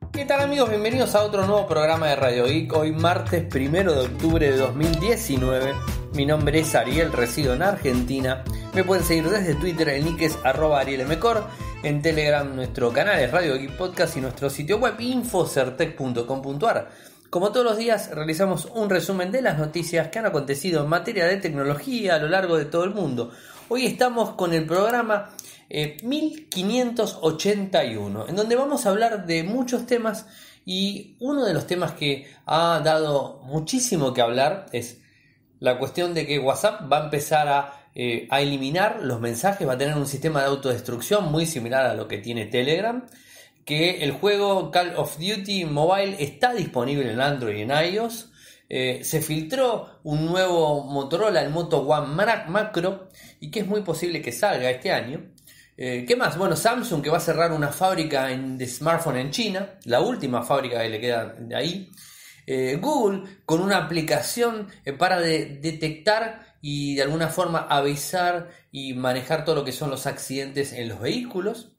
¿Qué tal amigos? Bienvenidos a otro nuevo programa de Radio Geek. Hoy martes 1 de octubre de 2019. Mi nombre es Ariel, resido en Argentina. Me pueden seguir desde Twitter, el nick es @arielmcor. En Telegram nuestro canal es Radio Geek Podcast y nuestro sitio web infocertec.com.ar. Como todos los días realizamos un resumen de las noticias que han acontecido en materia de tecnología a lo largo de todo el mundo. Hoy estamos con el programa 1581, en donde vamos a hablar de muchos temas, y uno de los temas que ha dado muchísimo que hablar es la cuestión de que WhatsApp va a empezar a eliminar los mensajes, va a tener un sistema de autodestrucción muy similar a lo que tiene Telegram, que el juego Call of Duty Mobile está disponible en Android y en iOS. Se filtró un nuevo Motorola, el Moto One Macro, y que es muy posible que salga este año. ¿Qué más? Bueno, Samsung, que va a cerrar una fábrica de smartphone en China, la última fábrica que le queda de ahí. Google con una aplicación para detectar y de alguna forma avisar y manejar todo lo que son los accidentes en los vehículos.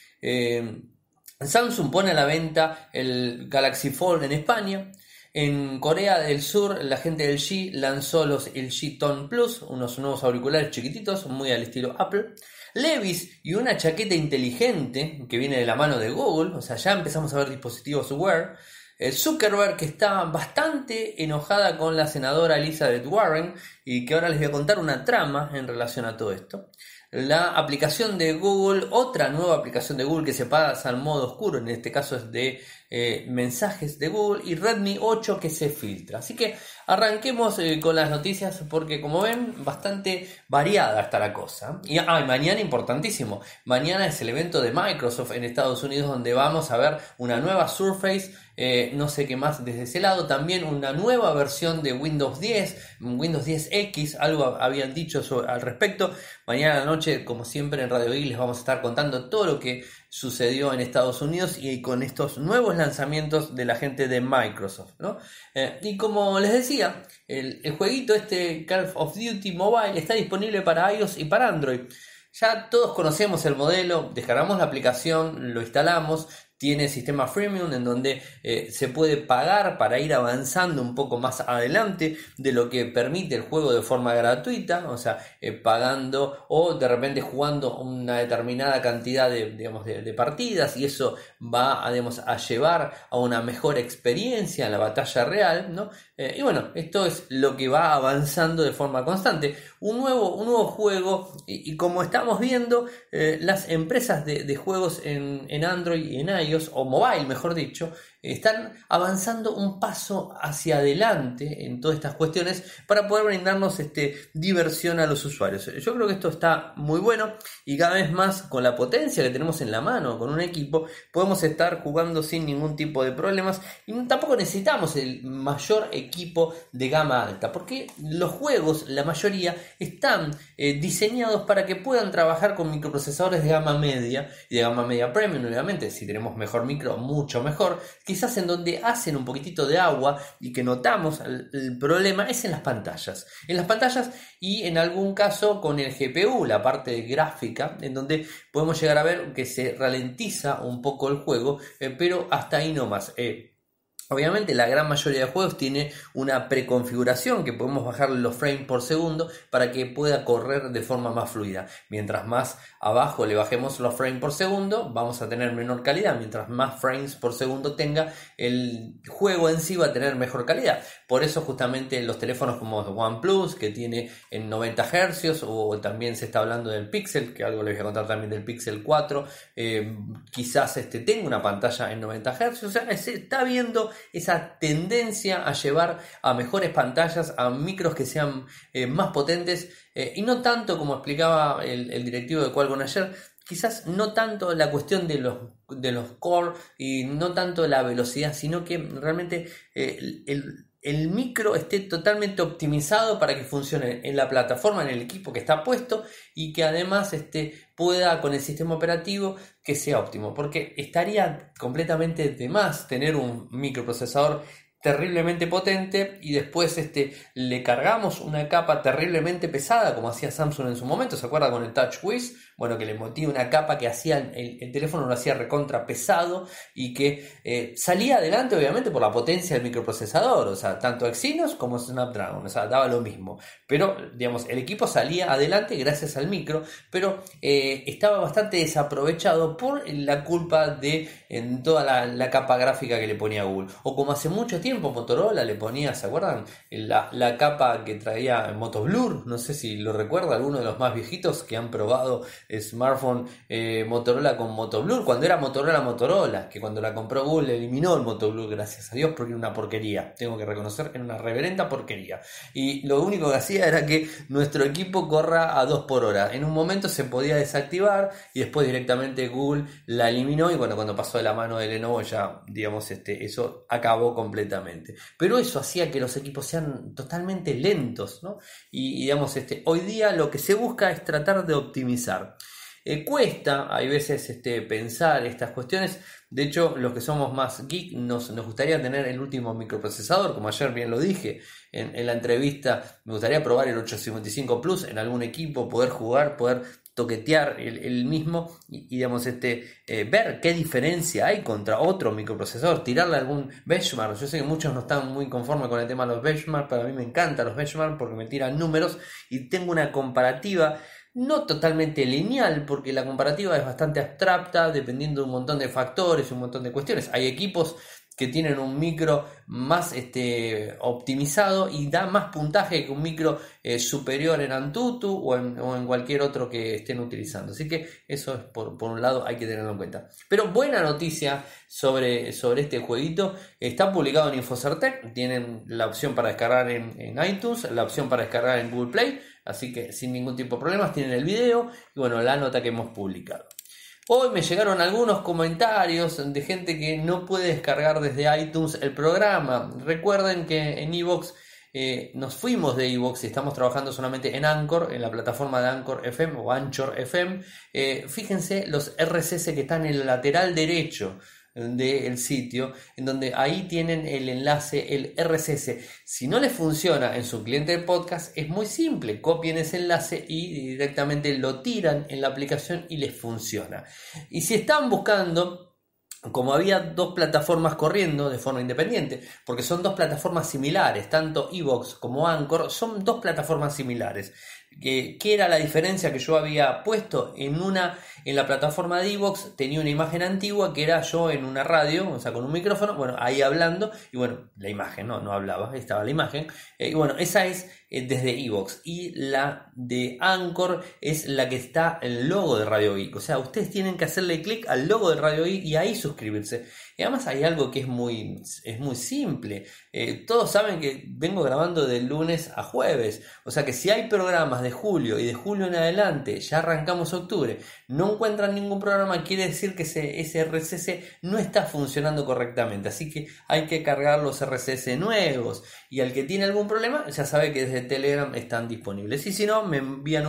Samsung pone a la venta el Galaxy Fold en España. En Corea del Sur, la gente del LG lanzó los LG Tone Plus, unos nuevos auriculares chiquititos, muy al estilo Apple. Levi's y una chaqueta inteligente que viene de la mano de Google, o sea, ya empezamos a ver dispositivos Wear. Zuckerberg, que está bastante enojada con la senadora Elizabeth Warren, y que ahora les voy a contar una trama en relación a todo esto. La aplicación de Google, otra nueva aplicación de Google que se pasa al modo oscuro, en este caso es de mensajes de Google, y Redmi 8 que se filtra. Así que arranquemos con las noticias, porque como ven, bastante variada está la cosa. Y mañana, importantísimo, mañana es el evento de Microsoft en Estados Unidos, donde vamos a ver una nueva Surface, no sé qué más desde ese lado, también una nueva versión de Windows 10, Windows 10X, algo habían dicho al respecto. Mañana a la noche, como siempre en Radio Geek, les vamos a estar contando todo lo que sucedió en Estados Unidos y con estos nuevos lanzamientos de la gente de Microsoft, ¿no? Y como les decía, el jueguito Call of Duty Mobile está disponible para iOS y para Android. Ya todos conocemos el modelo, descargamos la aplicación, lo instalamos. Tiene sistema freemium en donde se puede pagar para ir avanzando un poco más adelante de lo que permite el juego de forma gratuita, o sea, pagando o de repente jugando una determinada cantidad de partidas, y eso va a llevar a una mejor experiencia en la batalla real, ¿no? Y bueno, esto es lo que va avanzando de forma constante. Un nuevo juego, y como estamos viendo, las empresas de juegos en Android y en iOS, o mobile mejor dicho, están avanzando un paso hacia adelante en todas estas cuestiones para poder brindarnos diversión a los usuarios. Yo creo que esto está muy bueno, y cada vez más con la potencia que tenemos en la mano, con un equipo, podemos estar jugando sin ningún tipo de problemas, y tampoco necesitamos el mayor equipo de gama alta, porque los juegos, la mayoría, están diseñados para que puedan trabajar con microprocesadores de gama media y de gama media premium. Obviamente, si tenemos mejor micro, mucho mejor. Quizás en donde hacen un poquitito de agua y que notamos el problema es en las pantallas. En las pantallas y en algún caso con el GPU, la parte gráfica, en donde podemos llegar a ver que se ralentiza un poco el juego, pero hasta ahí nomás. Obviamente la gran mayoría de juegos tiene una preconfiguración que podemos bajar los frames por segundo para que pueda correr de forma más fluida. Mientras más abajo le bajemos los frames por segundo, vamos a tener menor calidad. Mientras más frames por segundo tenga, el juego en sí va a tener mejor calidad. Por eso justamente los teléfonos como OnePlus, que tiene en 90 Hz, o también se está hablando del Pixel, que algo les voy a contar también del Pixel 4, quizás tenga una pantalla en 90 Hz. O sea, se está viendo esa tendencia a llevar a mejores pantallas, a micros que sean más potentes, y no tanto, como explicaba el directivo de Qualcomm ayer, quizás no tanto la cuestión de los core y no tanto la velocidad, sino que realmente el micro esté totalmente optimizado para que funcione en la plataforma, en el equipo que está puesto, y que además pueda, con el sistema operativo, que sea óptimo, porque estaría completamente de más tener un microprocesador terriblemente potente y después le cargamos una capa terriblemente pesada, como hacía Samsung en su momento. ¿Se acuerda con el TouchWiz? bueno, que le metía una capa que hacía el teléfono lo hacía recontra pesado y que salía adelante obviamente por la potencia del microprocesador, o sea, tanto Exynos como Snapdragon, o sea, daba lo mismo, pero digamos, el equipo salía adelante gracias al micro, pero estaba bastante desaprovechado por la culpa de en toda la capa gráfica que le ponía Google, o como hace mucho tiempo Motorola le ponía, ¿se acuerdan? La capa que traía Motoblur, no sé si lo recuerda alguno de los más viejitos que han probado smartphone Motorola con Motoblur, cuando era Motorola, que cuando la compró Google eliminó el Motoblur, gracias a Dios, porque era una porquería, tengo que reconocer que era una reverenda porquería, y lo único que hacía era que nuestro equipo corra a 2 por hora, en un momento se podía desactivar y después directamente Google la eliminó, y bueno, cuando pasó de la mano de Lenovo ya, digamos, eso acabó completamente, pero eso hacía que los equipos sean totalmente lentos, ¿no? Y digamos, hoy día lo que se busca es tratar de optimizar. Cuesta, hay veces pensar estas cuestiones. De hecho, los que somos más geek nos gustaría tener el último microprocesador, como ayer bien lo dije en la entrevista. Me gustaría probar el 855 Plus en algún equipo, poder jugar, poder toquetear el mismo y digamos, ver qué diferencia hay contra otro microprocesador, tirarle algún benchmark. Yo sé que muchos no están muy conformes con el tema de los benchmark, pero a mí me encantan los benchmark porque me tiran números y tengo una comparativa no totalmente lineal, porque la comparativa es bastante abstracta, dependiendo de un montón de factores y un montón de cuestiones. Hay equipos que tienen un micro más optimizado y da más puntaje que un micro superior en Antutu o en cualquier otro que estén utilizando. Así que eso es por un lado, hay que tenerlo en cuenta. Pero buena noticia sobre este jueguito, está publicado en Infocertec, tienen la opción para descargar en iTunes, la opción para descargar en Google Play, así que sin ningún tipo de problemas tienen el video y bueno, la nota que hemos publicado. Hoy me llegaron algunos comentarios de gente que no puede descargar desde iTunes el programa. Recuerden que en iVoox nos fuimos de iVoox y estamos trabajando solamente en Anchor, en la plataforma de Anchor FM o Anchor FM. Fíjense los RSS que están en el lateral derecho del sitio, en donde ahí tienen el enlace, el RSS. Si no les funciona en su cliente de podcast, es muy simple, copien ese enlace y directamente lo tiran en la aplicación y les funciona. Y si están buscando, como había dos plataformas corriendo de forma independiente, porque son dos plataformas similares, tanto iVoox como Anchor son dos plataformas similares. ¿Qué era la diferencia que yo había puesto? En la plataforma de iVoox tenía una imagen antigua que era yo en una radio, o sea, con un micrófono, bueno, ahí hablando, y bueno, la imagen, no hablaba, estaba la imagen, y bueno, esa es desde iVoox, y la de Anchor es la que está el logo de Radio Geek, o sea, ustedes tienen que hacerle clic al logo de Radio Geek y ahí suscribirse. Y además hay algo que es muy simple. Todos saben que vengo grabando de lunes a jueves. O sea que si hay programas de julio y de julio en adelante, ya arrancamos octubre, no encuentran ningún programa, quiere decir que ese RSS no está funcionando correctamente. Así que hay que cargar los RSS nuevos. Y al que tiene algún problema, ya sabe que desde Telegram están disponibles. Y si no, me envían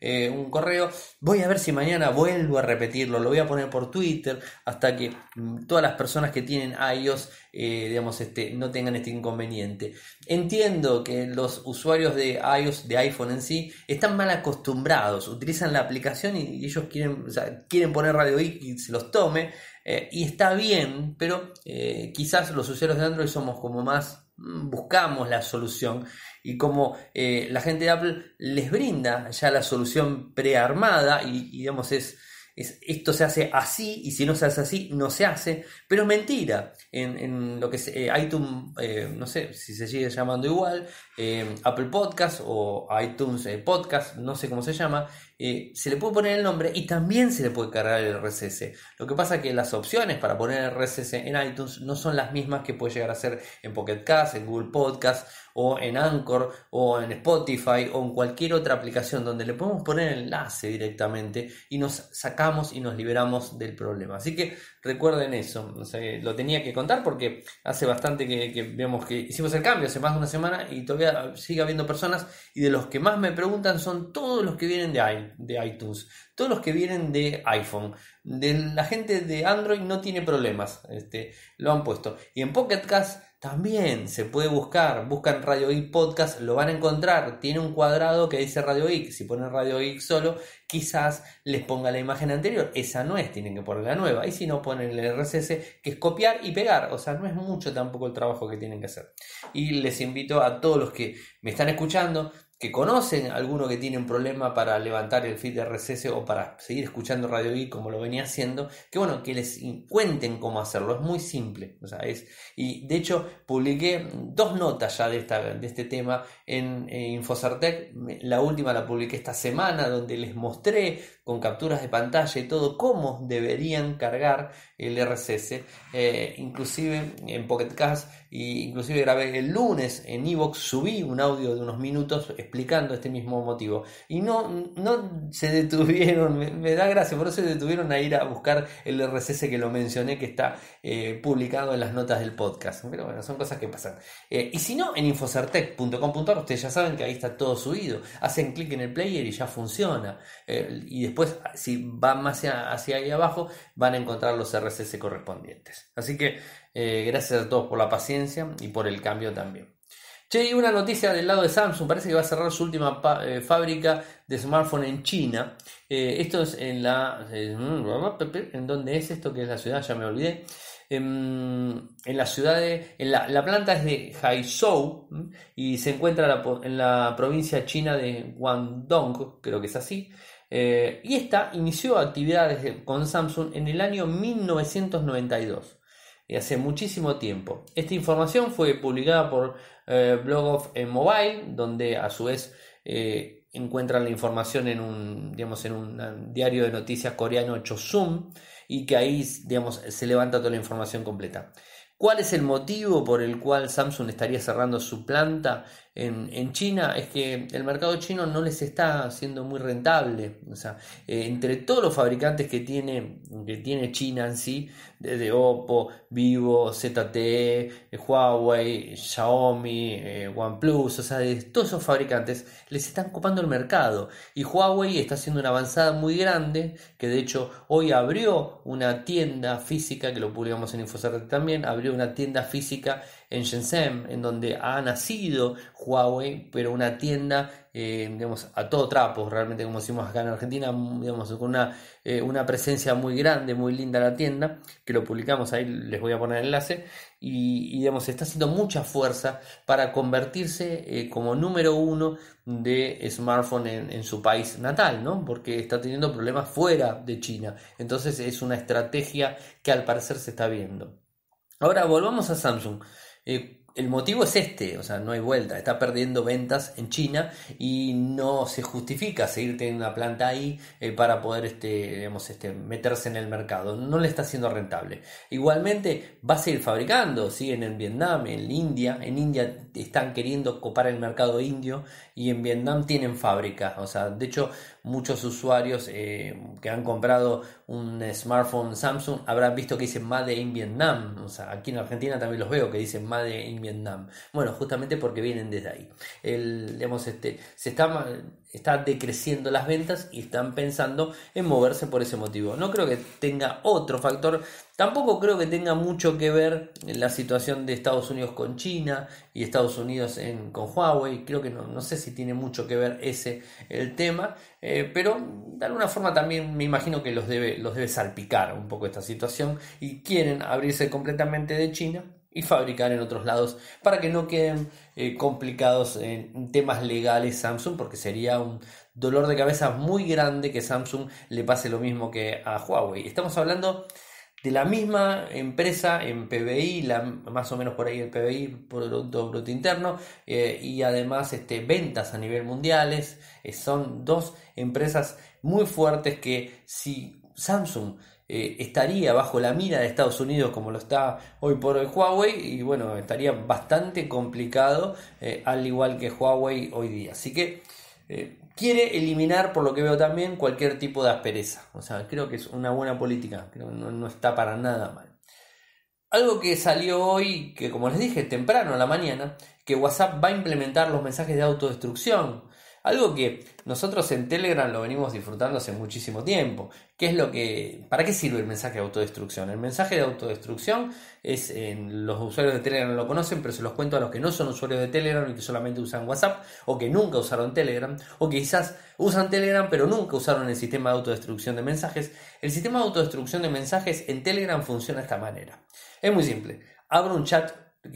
un correo. Voy a ver si mañana vuelvo a repetirlo. Lo voy a poner por Twitter hasta que todas las personas que tienen iOS digamos, no tengan este inconveniente. Entiendo que los usuarios de iOS, de iPhone en sí, están mal acostumbrados, utilizan la aplicación y ellos quieren poner Radio Geek y se los tome, y está bien, pero quizás los usuarios de Android somos como más, buscamos la solución, y como la gente de Apple les brinda ya la solución prearmada y digamos esto se hace así, y si no se hace así, no se hace, pero es mentira. En lo que es iTunes, no sé si se sigue llamando igual, Apple Podcast o iTunes Podcast, no sé cómo se llama, se le puede poner el nombre y también se le puede cargar el RSS. Lo que pasa es que las opciones para poner el RSS en iTunes no son las mismas que puede llegar a ser en Pocket Cast, en Google Podcast, o en Anchor, o en Spotify, o en cualquier otra aplicación donde le podemos poner el enlace directamente y nos sacamos y nos liberamos del problema. Así que recuerden eso, o sea, lo tenía que contar porque hace bastante que vemos que hicimos el cambio, hace más de una semana, y todavía sigue habiendo personas, y de los que más me preguntan son todos los que vienen de iTunes, todos los que vienen de iPhone. de la gente de Android no tiene problemas, lo han puesto. Y en Pocket Cast también se puede buscan Radio Geek Podcast, lo van a encontrar, tiene un cuadrado que dice Radio Geek, si ponen Radio Geek solo, quizás les ponga la imagen anterior, esa no es, tienen que poner la nueva, y si no ponen el RSS, que es copiar y pegar, o sea, no es mucho tampoco el trabajo que tienen que hacer. Y les invito a todos los que me están escuchando, que conocen alguno que tiene un problema para levantar el feed de RSS o para seguir escuchando Radio Geek como lo venía haciendo, que bueno, que les cuenten cómo hacerlo, es muy simple, o sea, y de hecho publiqué 2 notas ya de este tema en Infocertec, la última la publiqué esta semana, donde les mostré con capturas de pantalla y todo cómo deberían cargar el RSS, inclusive en Pocket Cast, y inclusive grabé el lunes en iVoox, subí un audio de unos minutos explicando este mismo motivo, y no se detuvieron, me da gracia, por eso se detuvieron a ir a buscar el RSS que lo mencioné, que está publicado en las notas del podcast, pero bueno, son cosas que pasan. Y si no, en infocertec.com.ar, ustedes ya saben que ahí está todo subido, hacen clic en el player y ya funciona, y después si van más hacia ahí abajo van a encontrar los RSS correspondientes. Así que gracias a todos por la paciencia y por el cambio también. Che, y una noticia del lado de Samsung, parece que va a cerrar su última fábrica de smartphone en China. Esto es en ¿en dónde es esto? Que es la ciudad, ya me olvidé. En la ciudad la planta es de Hangzhou y se encuentra en la provincia china de Guangdong, creo que es así. Y esta inició actividades con Samsung en el año 1992. Hace muchísimo tiempo. Esta información fue publicada por Blog of Mobile, donde a su vez encuentran la información en un diario de noticias coreano Chosun, y que ahí se levanta toda la información completa. ¿Cuál es el motivo por el cual Samsung estaría cerrando su planta en China? Es que el mercado chino no les está haciendo muy rentable. O sea, entre todos los fabricantes que tiene China en sí, desde Oppo, Vivo, ZTE, Huawei, Xiaomi, OnePlus, o sea, de todos esos fabricantes les están copando el mercado. Y Huawei está haciendo una avanzada muy grande, que de hecho hoy abrió una tienda física, que lo publicamos en Infocertec también, abrió una tienda física en Shenzhen, en donde ha nacido Huawei, pero una tienda a todo trapo, realmente, como decimos acá en Argentina, con una presencia muy grande, muy linda la tienda, que lo publicamos ahí, les voy a poner el enlace, y está haciendo mucha fuerza para convertirse como número 1 de smartphone en su país natal, ¿no? Porque está teniendo problemas fuera de China, entonces es una estrategia que al parecer se está viendo. Ahora volvamos a Samsung. El motivo es o sea, no hay vuelta, está perdiendo ventas en China y no se justifica seguir teniendo una planta ahí para poder meterse en el mercado, no le está siendo rentable. Igualmente va a seguir fabricando, siguen en Vietnam, en India están queriendo copar el mercado indio, y en Vietnam tienen fábrica, o sea, de hecho muchos usuarios que han comprado un smartphone Samsung habrán visto que dicen Made in Vietnam, o sea, aquí en Argentina también los veo que dicen Made in Vietnam, bueno, justamente porque vienen desde ahí. Se está decreciendo las ventas y están pensando en moverse por ese motivo. No creo que tenga otro factor, tampoco creo que tenga mucho que ver en la situación de Estados Unidos con China y Estados Unidos con Huawei. Creo que no sé si tiene mucho que ver el tema, pero de alguna forma también me imagino que los debe salpicar un poco esta situación, y quieren abrirse completamente de China y fabricar en otros lados para que no queden complicados en temas legales Samsung, porque sería un dolor de cabeza muy grande que Samsung le pase lo mismo que a Huawei. Estamos hablando de la misma empresa en PBI, más o menos por ahí el PBI, Producto Bruto Interno, y además ventas a nivel mundiales. Son dos empresas muy fuertes que, si Samsung estaría bajo la mira de Estados Unidos como lo está hoy por hoy Huawei, y bueno, estaría bastante complicado, al igual que Huawei hoy día. Así que quiere eliminar, por lo que veo también, cualquier tipo de aspereza. O sea, creo que es una buena política, creo que no está para nada mal. Algo que salió hoy, que como les dije, temprano a la mañana, que WhatsApp va a implementar los mensajes de autodestrucción. Algo que nosotros en Telegram lo venimos disfrutando hace muchísimo tiempo. ¿Para qué sirve el mensaje de autodestrucción? El mensaje de autodestrucción los usuarios de Telegram lo conocen, pero se los cuento a los que no son usuarios de Telegram y que solamente usan WhatsApp, o que nunca usaron Telegram, o que quizás usan Telegram pero nunca usaron el sistema de autodestrucción de mensajes. El sistema de autodestrucción de mensajes en Telegram funciona de esta manera. Es muy simple. Abro un chat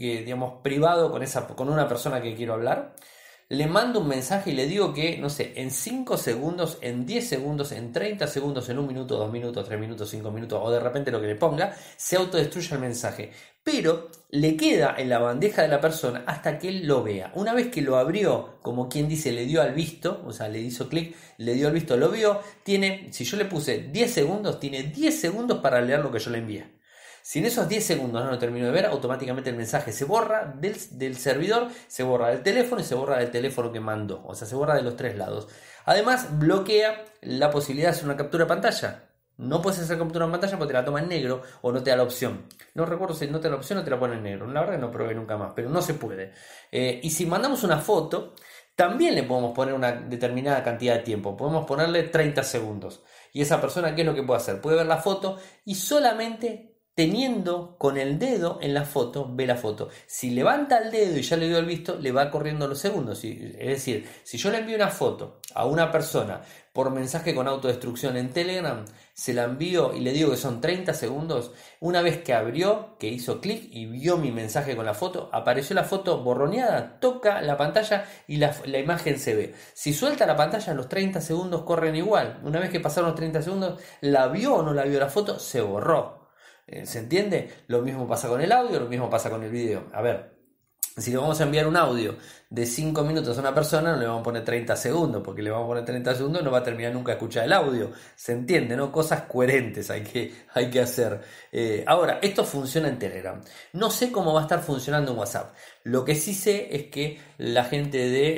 privado con una persona que quiero hablar. Le mando un mensaje y le digo que, no sé, en 5 segundos, en 10 segundos, en 30 segundos, en 1 minuto, 2 minutos, 3 minutos, 5 minutos, o de repente lo que le ponga, se autodestruye el mensaje. Pero le queda en la bandeja de la persona hasta que él lo vea. Una vez que lo abrió, como quien dice, le dio al visto, o sea, le hizo clic, le dio al visto, lo vio, si yo le puse 10 segundos, tiene 10 segundos para leer lo que yo le envié. Si en esos 10 segundos no lo termino de ver, automáticamente el mensaje se borra del servidor, se borra del teléfono y se borra del teléfono que mandó. O sea, se borra de los 3 lados. Además, bloquea la posibilidad de hacer una captura de pantalla. No puedes hacer captura de pantalla porque te la toma en negro o no te da la opción. No recuerdo si no te da la opción o te la pone en negro. La verdad que no probé nunca más, pero no se puede. Y si mandamos una foto, también le podemos poner una determinada cantidad de tiempo. Podemos ponerle 30 segundos. Y esa persona, ¿qué es lo que puede hacer? Puede ver la foto y solamente teniendo con el dedo en la foto, ve la foto. Si levanta el dedo y ya le dio el visto, le va corriendo los segundos. Es decir, si yo le envío una foto a una persona por mensaje con autodestrucción en Telegram, se la envío y le digo que son 30 segundos. Una vez que abrió, que hizo clic y vio mi mensaje con la foto, apareció la foto borroneada, toca la pantalla y la imagen se ve. Si suelta la pantalla, los 30 segundos corren igual. Una vez que pasaron los 30 segundos, la vio o no la vio la foto, se borró. ¿Se entiende? Lo mismo pasa con el audio, lo mismo pasa con el video. A ver, si le vamos a enviar un audio de 5 minutos a una persona, no le vamos a poner 30 segundos, porque le vamos a poner 30 segundos y no va a terminar nunca de escuchar el audio. ¿Se entiende? ¿No? Cosas coherentes hay que hacer. Ahora, esto funciona en Telegram. No sé cómo va a estar funcionando en WhatsApp. Lo que sí sé es que la gente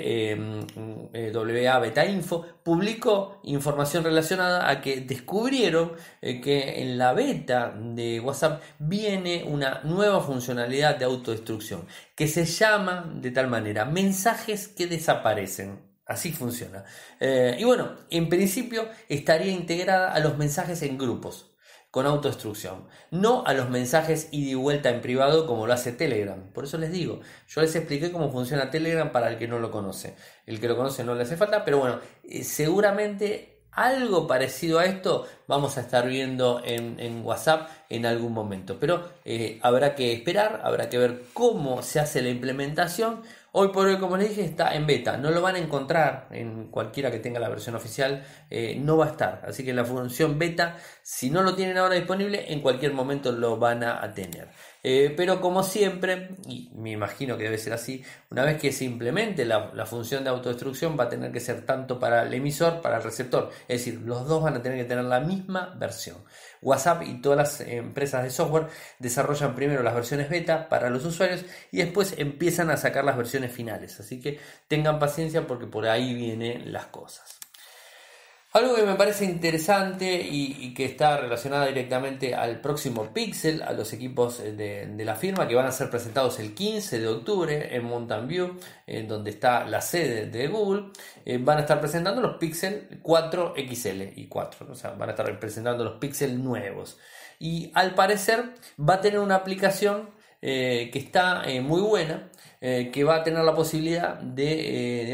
de WA Beta Info publicó información relacionada a que descubrieron que en la beta de WhatsApp viene una nueva funcionalidad de autodestrucción que se llama de tal manera mensajes que desaparecen. Así funciona. Y bueno, en principio estaría integrada a los mensajes en grupos con autodestrucción, no a los mensajes ida y vuelta en privado como lo hace Telegram. Por eso les digo, yo les expliqué cómo funciona Telegram para el que no lo conoce. El que lo conoce no le hace falta, pero bueno, seguramente algo parecido a esto vamos a estar viendo en WhatsApp en algún momento. Pero habrá que esperar, habrá que ver cómo se hace la implementación. Hoy por hoy, como les dije, está en beta. No lo van a encontrar en cualquiera que tenga la versión oficial. No va a estar. Así que la función beta, si no lo tienen ahora disponible, en cualquier momento lo van a tener. Pero como siempre, y me imagino que debe ser así, una vez que se implemente la función de autodestrucción va a tener que ser tanto para el emisor, para el receptor. Es decir, los dos van a tener que tener la misma versión. WhatsApp y todas las empresas de software desarrollan primero las versiones beta para los usuarios y después empiezan a sacar las versiones finales. Así que tengan paciencia porque por ahí vienen las cosas. Algo que me parece interesante y que está relacionado directamente al próximo Pixel, a los equipos de la firma que van a ser presentados el 15 de octubre en Mountain View, donde está la sede de Google, van a estar presentando los Pixel 4 XL y 4, o sea, van a estar presentando los Pixel nuevos. Y al parecer va a tener una aplicación que está muy buena, que va a tener la posibilidad de,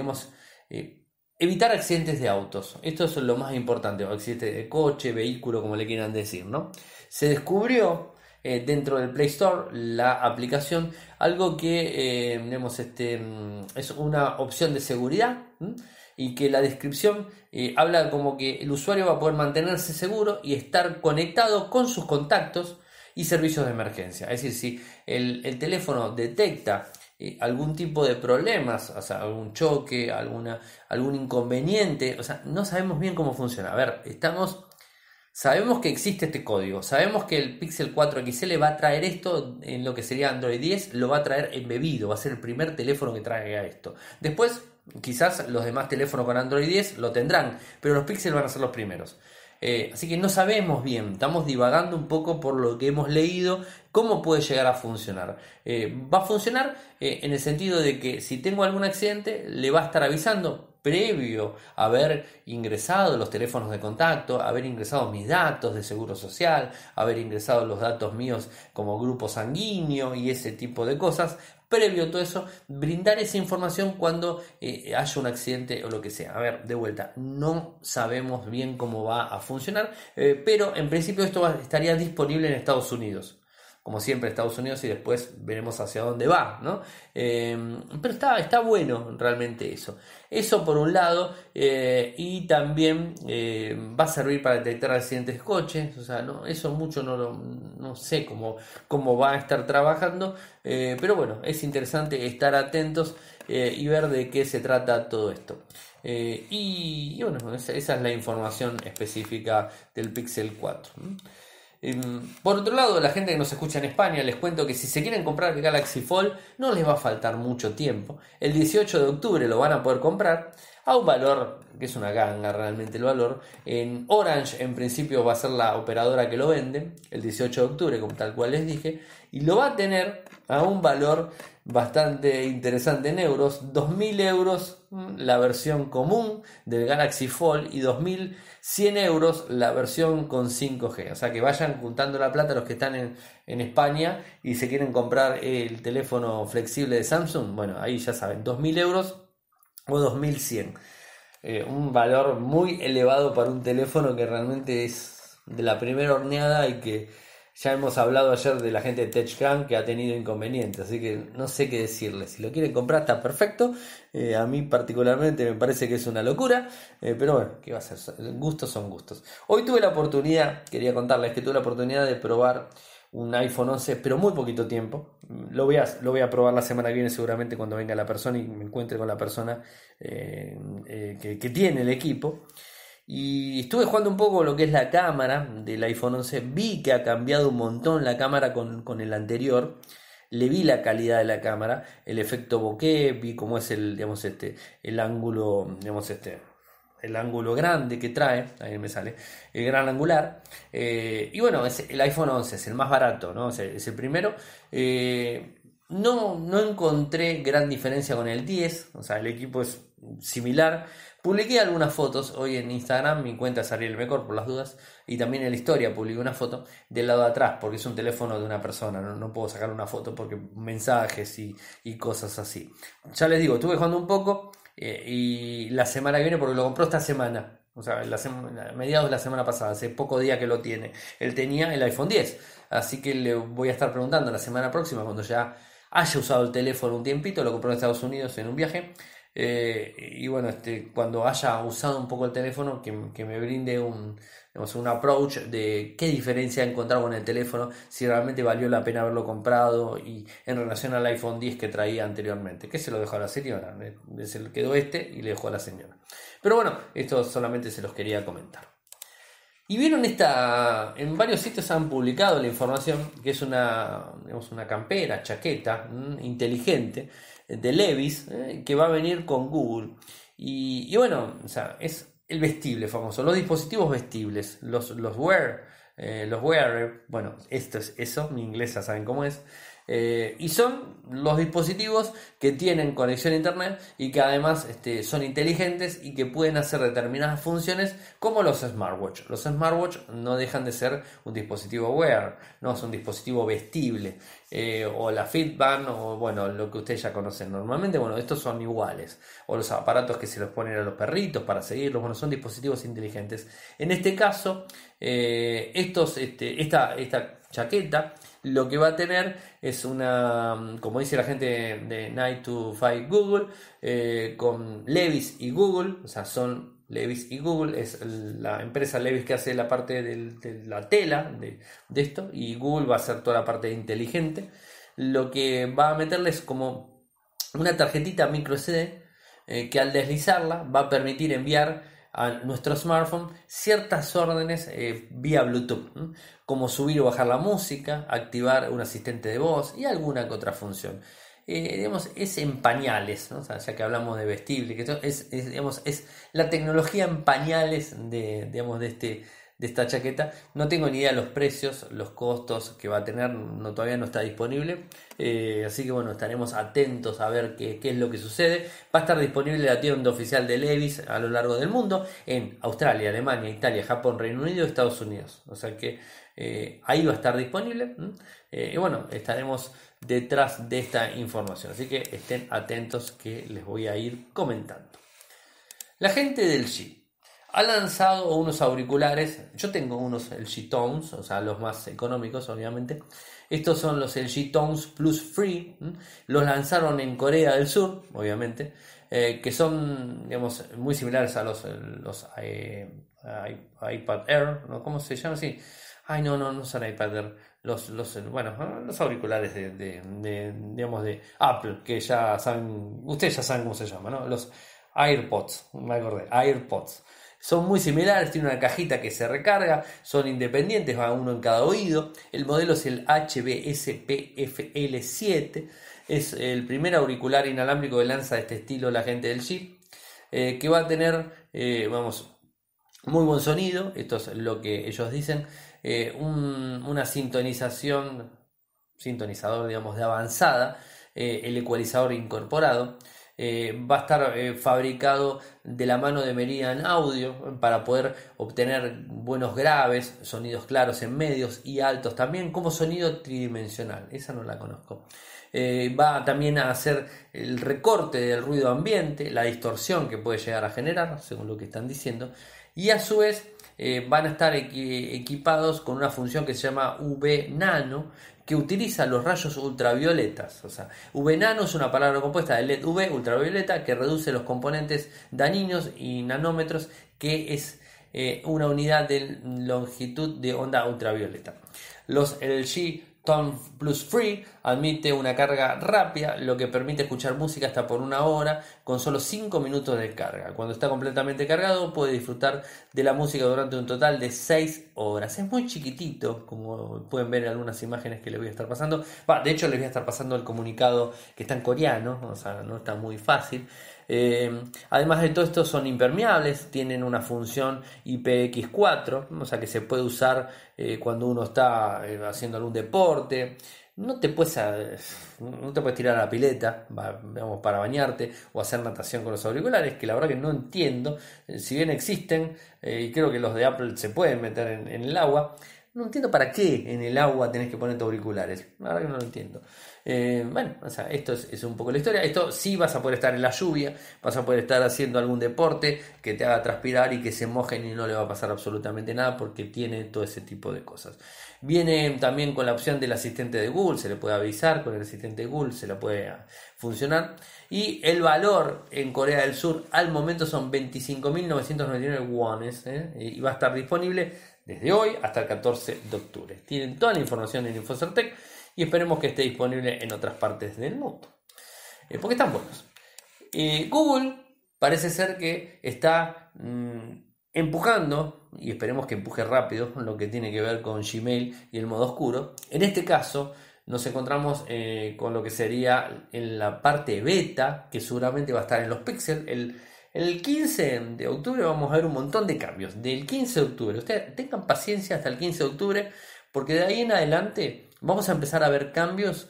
evitar accidentes de autos. Esto es lo más importante, accidentes de coche, vehículo, como le quieran decir, ¿no? Se descubrió dentro del Play Store la aplicación, algo que es una opción de seguridad, y que la descripción habla como que el usuario va a poder mantenerse seguro y estar conectado con sus contactos y servicios de emergencia. Es decir, si el teléfono detecta algún tipo de problemas, o sea, algún choque, algún inconveniente, o sea, no sabemos bien cómo funciona. A ver, sabemos que existe este código, sabemos que el Pixel 4 XL va a traer esto en lo que sería Android 10, lo va a traer embebido, va a ser el primer teléfono que traiga esto. Después, quizás los demás teléfonos con Android 10 lo tendrán, pero los Pixel van a ser los primeros. Así que no sabemos bien, estamos divagando un poco por lo que hemos leído, cómo puede llegar a funcionar. Va a funcionar en el sentido de que si tengo algún accidente, le va a estar avisando. previo a haber ingresado los teléfonos de contacto, haber ingresado mis datos de seguro social, haber ingresado los datos míos como grupo sanguíneo y ese tipo de cosas. Previo a todo eso, brindar esa información cuando haya un accidente o lo que sea. A ver, de vuelta, no sabemos bien cómo va a funcionar, pero en principio esto estaría disponible en Estados Unidos. Como siempre, Estados Unidos, y después veremos hacia dónde va, ¿no? Pero está bueno realmente eso. Eso por un lado, y también va a servir para detectar accidentes de coches. O sea, no, eso mucho no sé cómo va a estar trabajando, pero bueno, es interesante estar atentos y ver de qué se trata todo esto. Y bueno, esa es la información específica del Pixel 4. Por otro lado, la gente que nos escucha en España, les cuento que si se quieren comprar el Galaxy Fold no les va a faltar mucho tiempo. El 18 de octubre lo van a poder comprar a un valor que es una ganga realmente el valor. En Orange en principio va a ser la operadora que lo vende el 18 de octubre, como tal cual les dije, y lo va a tener a un valor bastante interesante en euros, 2.000 euros la versión común del Galaxy Fold y 2.100 euros la versión con 5G. O sea que vayan juntando la plata los que están en España y se quieren comprar el teléfono flexible de Samsung. Bueno, ahí ya saben, 2.000 euros o 2.100. Un valor muy elevado para un teléfono que realmente es de la primera horneada y que ya hemos hablado ayer de la gente de TechCrunch que ha tenido inconvenientes, así que no sé qué decirles. Si lo quieren comprar está perfecto, a mí particularmente me parece que es una locura, pero bueno, ¿qué va a ser? Gustos son gustos. Hoy tuve la oportunidad, quería contarles que tuve la oportunidad de probar un iPhone 11, pero muy poquito tiempo. Lo voy a probar la semana que viene seguramente cuando venga la persona y me encuentre con la persona que tiene el equipo. Y estuve jugando un poco lo que es la cámara del iPhone 11. Vi que ha cambiado un montón la cámara con el anterior. Le vi la calidad de la cámara, el efecto bokeh, vi cómo es el ángulo, el ángulo grande que trae, ahí me sale, el gran angular. Y bueno, el iPhone 11 es el más barato, ¿no? Es el primero. No encontré gran diferencia con el 10, o sea, el equipo es similar. Publiqué algunas fotos hoy en Instagram, mi cuenta es Ariel Mecor por las dudas, y también en la historia publiqué una foto del lado de atrás, porque es un teléfono de una persona, no puedo sacar una foto porque mensajes y cosas así. Ya les digo, estuve jugando un poco y la semana que viene, porque lo compró esta semana, o sea, mediados de la semana pasada, hace poco día que lo tiene. Él tenía el iPhone 10, así que le voy a estar preguntando la semana próxima, cuando ya haya usado el teléfono un tiempito, lo compró en Estados Unidos en un viaje. Y bueno, cuando haya usado un poco el teléfono, que me brinde un approach de qué diferencia ha encontrado con el teléfono, si realmente valió la pena haberlo comprado y en relación al iPhone 10 que traía anteriormente, que se lo dejó a la señora, se le quedó y le dejó a la señora. Pero bueno, esto solamente se los quería comentar. Y vieron en varios sitios han publicado la información que es una campera, chaqueta inteligente de Levi's que va a venir con Google. Y bueno, o sea, es el vestible famoso, los dispositivos vestibles, los wear, bueno, esto es eso, mi inglés ya saben cómo es. Y son los dispositivos que tienen conexión a internet y que además son inteligentes y que pueden hacer determinadas funciones como los smartwatch. Los smartwatch no dejan de ser un dispositivo wear, no es un dispositivo vestible, o la Fitband, o bueno, lo que ustedes ya conocen normalmente. Bueno, estos son iguales, o los aparatos que se los ponen a los perritos para seguirlos. Bueno, son dispositivos inteligentes. En este caso, esta chaqueta lo que va a tener es como dice la gente de 9 to 5 Google, con Levi's y Google, o sea, son Levi's y Google, es la empresa Levi's que hace la parte de la tela de esto, y Google va a hacer toda la parte inteligente. Lo que va a meterles como una tarjetita micro SD que al deslizarla va a permitir enviar a nuestro smartphone ciertas órdenes vía Bluetooth, como subir o bajar la música, activar un asistente de voz y alguna que otra función. Digamos, es en pañales, ¿no? O sea, ya que hablamos de vestible, que esto es la tecnología en pañales de de esta chaqueta. No tengo ni idea de los precios, los costos que va a tener, todavía no está disponible. Así que bueno, estaremos atentos a ver qué es lo que sucede. Va a estar disponible la tienda oficial de Levi's a lo largo del mundo, en Australia, Alemania, Italia, Japón, Reino Unido y Estados Unidos. O sea que ahí va a estar disponible. Y bueno, estaremos detrás de esta información. Así que estén atentos que les voy a ir comentando. La gente del LG ha lanzado unos auriculares. Yo tengo unos LG Tones, o sea, los más económicos, obviamente. Estos son los LG Tones Plus Free. Los lanzaron en Corea del Sur, obviamente, que son, digamos, muy similares a los iPad Air, ¿no? ¿Cómo se llama? Sí. Ay, no son iPad Air. Los auriculares digamos, de Apple, que ya saben, ustedes ya saben cómo se llama, ¿no? Los AirPods, me acordé, AirPods. Son muy similares, tienen una cajita que se recarga, son independientes, va uno en cada oído. El modelo es el HBSPFL7, es el primer auricular inalámbrico que lanza de este estilo la gente del LG, que va a tener, muy buen sonido, esto es lo que ellos dicen, una sintonizador, digamos, de avanzada, el ecualizador incorporado. Va a estar fabricado de la mano de Meridian Audio para poder obtener buenos graves, sonidos claros en medios y altos también, como sonido tridimensional. Esa no la conozco. Va también a hacer el recorte del ruido ambiente, la distorsión que puede llegar a generar, según lo que están diciendo, y a su vez van a estar equipados con una función que se llama V-Nano, que utiliza los rayos ultravioletas. O sea, V-Nano es una palabra compuesta de LED UV, ultravioleta, que reduce los componentes dañinos, y nanómetros, que es una unidad de longitud de onda ultravioleta. Los LG Tone Plus Free admite una carga rápida, lo que permite escuchar música hasta por 1 hora con solo 5 minutos de carga. Cuando está completamente cargado, puede disfrutar de la música durante un total de 6 horas. Es muy chiquitito, como pueden ver en algunas imágenes que les voy a estar pasando. De hecho, les voy a estar pasando el comunicado, que está en coreano, o sea, no está muy fácil. Además de todo esto, son impermeables, tienen una función IPX4, o sea que se puede usar cuando uno está haciendo algún deporte. No te puedes tirar a la pileta, para bañarte o hacer natación con los auriculares, que la verdad que no entiendo. Si bien existen, y creo que los de Apple se pueden meter en el agua, no entiendo para qué en el agua tenés que ponerte auriculares. La verdad que no lo entiendo. Esto es un poco la historia. Esto sí, vas a poder estar en la lluvia, vas a poder estar haciendo algún deporte que te haga transpirar y que se mojen y no le va a pasar absolutamente nada, porque tiene todo ese tipo de cosas. Viene también con la opción del asistente de Google, se le puede avisar con el asistente de Google, se le puede funcionar. Y el valor en Corea del Sur al momento son 25.999 wones, y va a estar disponible desde hoy hasta el 14 de octubre. Tienen toda la información en Infocertec y esperemos que esté disponible en otras partes del mundo, porque están buenos. Google parece ser que está empujando, y esperemos que empuje rápido, lo que tiene que ver con Gmail y el modo oscuro. En este caso nos encontramos con lo que sería en la parte beta, que seguramente va a estar en los Pixel. El 15 de octubre vamos a ver un montón de cambios. Del 15 de octubre, ustedes tengan paciencia hasta el 15 de octubre, porque de ahí en adelante vamos a empezar a ver cambios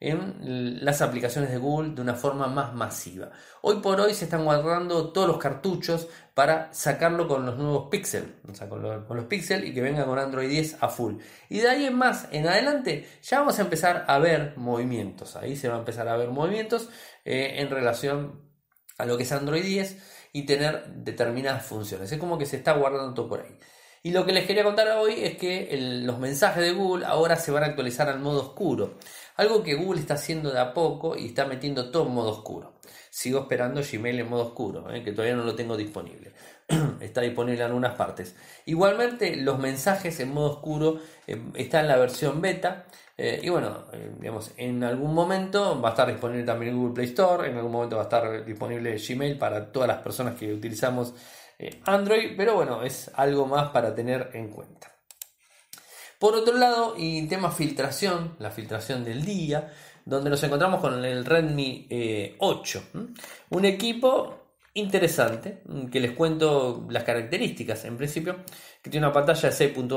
en las aplicaciones de Google de una forma más masiva. Hoy por hoy se están guardando todos los cartuchos para sacarlo con los nuevos Pixel, o sea, con los Pixel, y que venga con Android 10 a full. Y de ahí en adelante ya vamos a empezar a ver movimientos. Ahí se va a empezar a ver movimientos en relación a lo que es Android 10 y tener determinadas funciones. Es como que se está guardando todo por ahí. Y lo que les quería contar hoy es que los mensajes de Google ahora se van a actualizar al modo oscuro. Algo que Google está haciendo de a poco y está metiendo todo en modo oscuro. Sigo esperando Gmail en modo oscuro, que todavía no lo tengo disponible. Está disponible en algunas partes. Igualmente, los mensajes en modo oscuro está en la versión beta. Digamos, en algún momento va a estar disponible también en Google Play Store. En algún momento va a estar disponible Gmail para todas las personas que utilizamos Android. Pero bueno, es algo más para tener en cuenta. Por otro lado, y tema filtración, la filtración del día, donde nos encontramos con el Redmi 8. Un equipo interesante, que les cuento las características. En principio, que tiene una pantalla de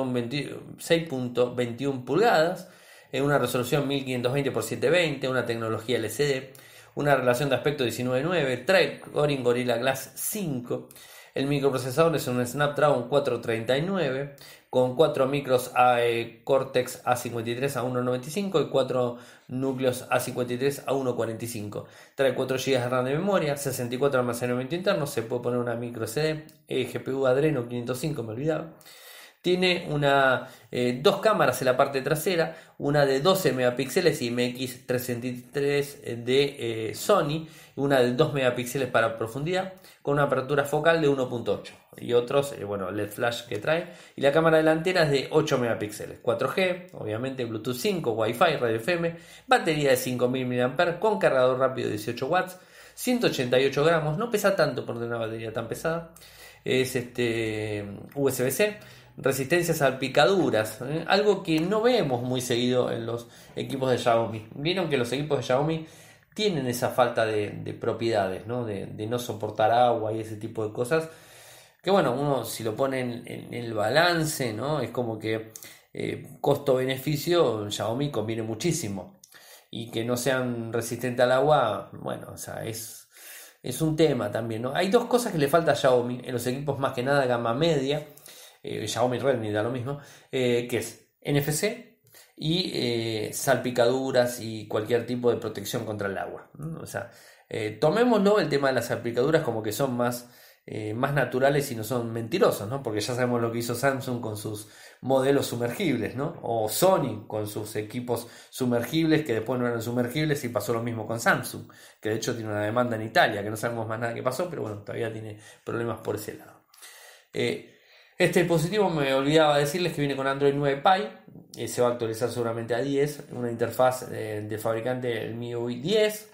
6.21 pulgadas, una resolución 1520 x 720, una tecnología LCD, una relación de aspecto 19:9, trae Orin Gorilla Glass 5. El microprocesador es un Snapdragon 439 con 4 micros Cortex A53 a 1.95 y 4 núcleos A53 a 1.45. Trae 4 GB de RAM de memoria, 64 de almacenamiento interno, se puede poner una micro SD, GPU Adreno 505, me olvidaba. Tiene dos cámaras en la parte trasera, una de 12 megapíxeles y MX363 de Sony, una de 2 megapíxeles para profundidad, con una apertura focal de 1.8 y otros, LED flash que trae. Y la cámara delantera es de 8 megapíxeles, 4G, obviamente Bluetooth 5, Wi-Fi, radio FM, batería de 5000 mAh con cargador rápido de 18 watts, 188 gramos, no pesa tanto por una batería tan pesada, es USB-C. Resistencia a salpicaduras, algo que no vemos muy seguido en los equipos de Xiaomi. Vieron que los equipos de Xiaomi tienen esa falta de propiedades, ¿no? De no soportar agua y ese tipo de cosas. Que bueno, uno si lo pone en el balance, ¿no? Es como que costo-beneficio, Xiaomi conviene muchísimo. Y que no sean resistentes al agua, bueno, o sea, es un tema también, ¿no? Hay dos cosas que le falta a Xiaomi en los equipos más que nada gama media. Xiaomi Redmi da lo mismo, que es NFC y salpicaduras y cualquier tipo de protección contra el agua, ¿no? O sea, tomémoslo el tema de las salpicaduras como que son más naturales y no son mentirosos, ¿no? Porque ya sabemos lo que hizo Samsung con sus modelos sumergibles, ¿no? O Sony con sus equipos sumergibles que después no eran sumergibles, y pasó lo mismo con Samsung, que de hecho tiene una demanda en Italia, que no sabemos más nada que pasó, pero bueno, todavía tiene problemas por ese lado. Este dispositivo, me olvidaba decirles que viene con Android 9 Pie, se va a actualizar seguramente a 10, una interfaz de fabricante, el MIUI 10,